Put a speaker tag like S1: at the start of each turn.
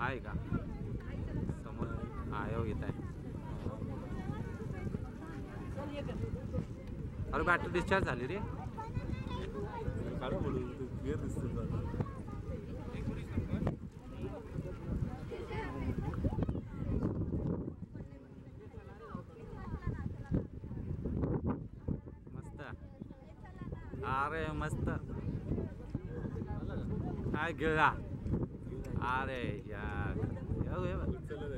S1: आहे का समोर आहे घेत आहे. अरे बॅटरी डिस्चार्ज झाली रे.
S2: काढा बोलून क्लिअर दिसतो.
S1: मस्त. अरे मस्त काय गिळा. अरे यार